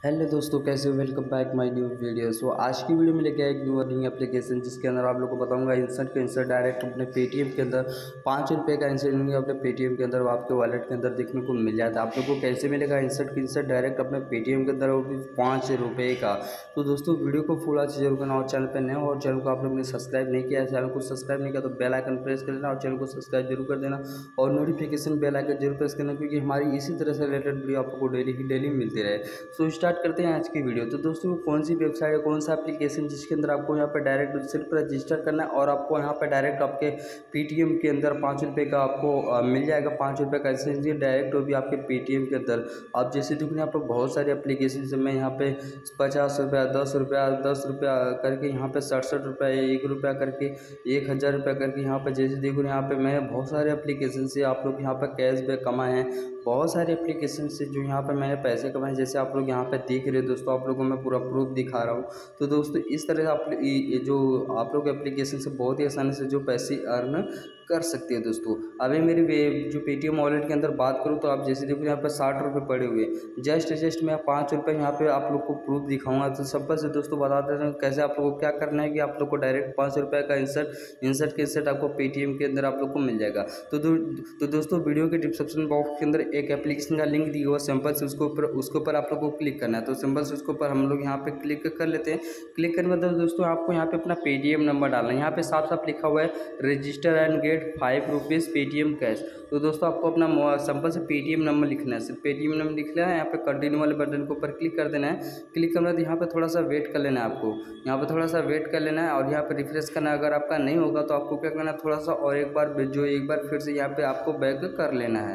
Hello दोस्तों, कैसे हो? Welcome back my new video. So आज की वीडियो में लेके आया एक न्यू अर्निंग एप्लीकेशन, जिसके अंदर आप लोगों को बताऊंगा इंस्टेंट के इंस्टेंट डायरेक्ट अपने पेटीएम के अंदर ₹5 का इंस्टेंट अपने पेटीएम के अंदर आपके वॉलेट के अंदर देखने को मिल जाता है। आप लोगों को कैसे मिलेगा इंस्टेंट के इंस्टेंट डायरेक्ट अपने पेटीएम के अंदर, वो भी ₹5 का। तो दोस्तों वीडियो को फुल आज जरूर करना, और चैनल पर नए हो और चैनल को आप लोग ने सब्सक्राइब नहीं किया है, चैनल को सब्सक्राइब नहीं किया तो बेल आइकन प्रेस कर देना और चैनल को सब्सक्राइब जरूर कर देना और नोटिफिकेशन बेल आइकन जरूर प्रेस करना, क्योंकि हमारी इसी तरह से रिलेटेड वीडियो आपको डेली मिलती रहे। सो स्टार्ट करते हैं आज की वीडियो। तो दोस्तों कौन सी वेबसाइट है, कौन सा एप्लीकेशन जिसके अंदर आपको यहाँ पर डायरेक्ट सिर्फ रजिस्टर करना है और आपको यहाँ पर डायरेक्ट आपके पेटीएम के अंदर ₹5 का आपको मिल जाएगा। ₹5 का एसेंशियल डायरेक्ट, वो भी आपके पेटीएम के अंदर। आप जैसे देखो यहाँ पर बहुत सारे एप्लीकेशन से मैं यहाँ पे ₹50, ₹10 करके यहाँ पे ₹67, ₹1 करके, ₹1000 करके यहाँ पे जैसे देखो यहाँ पे मैंने बहुत सारे एप्लीकेशन से आप लोग यहाँ पर कैशबैक कमाए हैं। बहुत सारे एप्लीकेशन से जो यहाँ पर मैंने पैसे कमाए, जैसे आप लोग यहाँ पे देख रहे हो दोस्तों, आप लोगों को मैं पूरा प्रूफ दिखा रहा हूँ। तो दोस्तों इस तरह से आप ये जो आप लोग एप्लीकेशन से बहुत ही आसानी से जो पैसे अर्न कर सकते हैं दोस्तों। अभी मेरी जो पेटीएम वॉलेट के अंदर बात करूँ तो आप जैसे देखो यहाँ पर ₹60 पड़े हुए, जस्ट मैं ₹5 यहाँ पे आप लोग को प्रूफ दिखाऊंगा। तो सिंपल से दोस्तों बता देते हैं कैसे आप लोग को क्या करना है कि आप लोग को डायरेक्ट ₹5 का इंसर्ट आपको पेटीएम के अंदर आप लोग को मिल जाएगा। तो दोस्तों वीडियो के डिस्क्रिप्शन बॉक्स के अंदर एक एप्लीकेशन का लिंक दिया हुआ, सिंपल से उसके ऊपर आप लोग को क्लिक करना है। तो सिंपल से उसके ऊपर हम लोग यहाँ पे क्लिक कर लेते हैं। क्लिक करने के बाद दोस्तों आपको यहाँ पे अपना पेटीएम नंबर डालना है। यहाँ पे साफ साफ लिखा हुआ है register and get ₹5 Paytm cash. तो दोस्तों आपको अपना सिंपल से पेटीएम नंबर लिखना है, सिर्फ पेटीएम नंबर लिख लेना है। यहाँ पे कंटिन्यू वाले बटन के ऊपर क्लिक कर देना है। क्लिक करने के बाद यहाँ पे थोड़ा सा वेट कर लेना है, आपको यहाँ पे थोड़ा सा वेट कर लेना है और यहाँ पे रिफ्रेश करना है। अगर आपका नहीं होगा तो आपको क्या करना है, थोड़ा सा और एक बार फिर से यहाँ पे आपको बैक कर लेना है।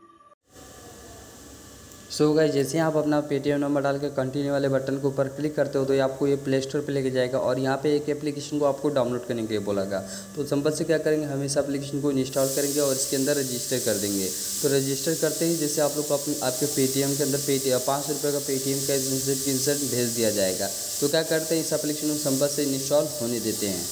सो गाइस, जैसे आप अपना पेटीएम नंबर डाल के कंटिन्यू वाले बटन के ऊपर क्लिक करते हो तो ये आपको ये प्ले स्टोर पे लेके जाएगा और यहाँ पे एक एप्लीकेशन को आपको डाउनलोड करने के लिए बोलेगा। तो सिंपल से क्या करेंगे, हम इस एप्लीकेशन को इंस्टॉल करेंगे और इसके अंदर रजिस्टर कर देंगे। तो रजिस्टर करते ही जैसे आप लोग को आपके पेटीएम के अंदर ₹5 का पेटीएम का इंसर्ट भेज दिया जाएगा। तो क्या करते हैं, इस एप्लीकेशन को सिंपल से इंस्टॉल होने देते हैं।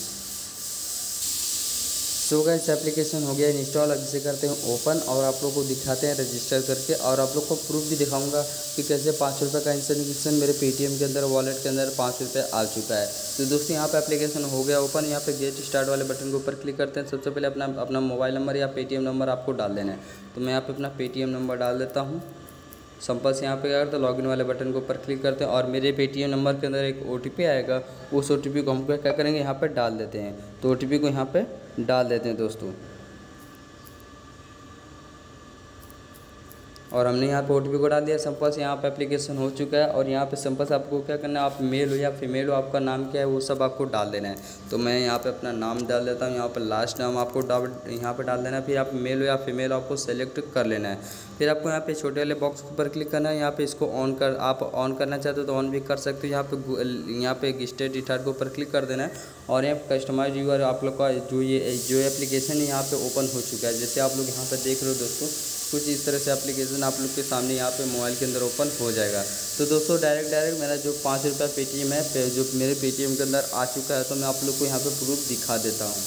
सो गाइस, एप्लीकेशन हो गया इंस्टॉल। अब इसे करते हैं ओपन और आप लोग को दिखाते हैं रजिस्टर करके, और आप लोग को प्रूफ भी दिखाऊंगा कि कैसे ₹5 का इंस्टेंट मेरे पेटीएम के अंदर वॉलेट के अंदर ₹5 आ चुका है। तो दोस्तों यहाँ पे एप्लीकेशन हो गया ओपन। यहाँ पे गेट स्टार्ट वाले बटन के ऊपर क्लिक करते हैं। सबसे पहले अपना मोबाइल नंबर या पेटीएम नंबर आपको डाल देना है। तो मैं यहाँ पे अपना पेटीएम नंबर डाल देता हूँ। सिंपल से यहाँ पे क्या करते हैं, लॉगिन वाले बटन के ऊपर क्लिक करते हैं और मेरे पेटीएम नंबर के अंदर एक OTP आएगा। उस OTP को हम क्या करेंगे, यहाँ पे डाल देते हैं। तो OTP को यहाँ पे डाल देते हैं दोस्तों, और हमने यहाँ पे OTP को डाल दिया। सिंपल से यहाँ पे एप्लीकेशन हो चुका है। और यहाँ पे सिंपल से आपको क्या करना है, आप मेल हो या फीमेल हो, आपका नाम क्या है वो सब आपको डाल देना है। तो मैं यहाँ पे अपना नाम डाल देता हूँ। यहाँ पे लास्ट नाम आपको यहाँ पे डाल देना है। फिर आप मेल हो या फीमेल आपको सेलेक्ट कर लेना है। फिर आपको यहाँ पे छोटे वाले बॉक्स के ऊपर क्लिक करना है। यहाँ पे इसको आप ऑन करना चाहते हो तो ऑन भी कर सकते हो। यहाँ पे स्टेट रिटार्ट के ऊपर क्लिक कर देना है और यहाँ पे कस्टमाइज यूआर आप लोग का जो एप्लीकेशन है यहाँ पे ओपन हो चुका है। जैसे आप लोग यहाँ पे देख रहे हो दोस्तों, कुछ इस तरह से एप्लीकेशन आप लोग के सामने यहाँ पे मोबाइल के अंदर ओपन हो जाएगा। तो दोस्तों डायरेक्ट मेरा जो ₹5 पेटीएम है जो मेरे पेटीएम के अंदर आ चुका है, तो मैं आप लोग को यहाँ पे प्रूफ दिखा देता हूँ।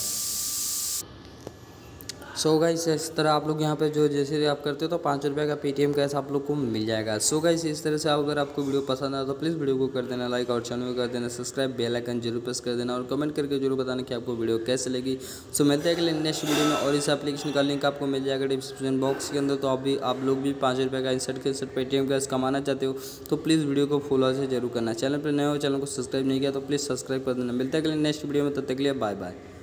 सो गाइस, इस तरह आप लोग यहाँ पे जो जैसे आप करते हो तो ₹5 का पेटीएम कैश आप लोग को मिल जाएगा। सो गाइस, इस तरह से अगर आपको वीडियो पसंद आया तो प्लीज़ वीडियो को कर देना लाइक और चैनल को कर देना सब्सक्राइब, बेल आइकन जरूर प्रेस कर देना और कमेंट करके जरूर बताना कि आपको वीडियो कैसे लगी। सो मिलते हैं अगले नेक्स्ट वीडियो में, और इस एप्लीकेशन का लिंक आपको मिल जाएगा डिस्क्रिप्शन बॉक्स के अंदर। तो आप लोग भी ₹5 का इंसर्ट पेटीएम कैश कमाना चाहते हो तो प्लीज़ वीडियो को फॉलो से जरूर करना। चैनल पर नए हो, चैनल को सब्सक्राइब नहीं किया तो प्लीज़ सब्सक्राइब कर देना। मिलते हैं अगले नेक्स्ट वीडियो में, तब तक के लिए बाय बाय।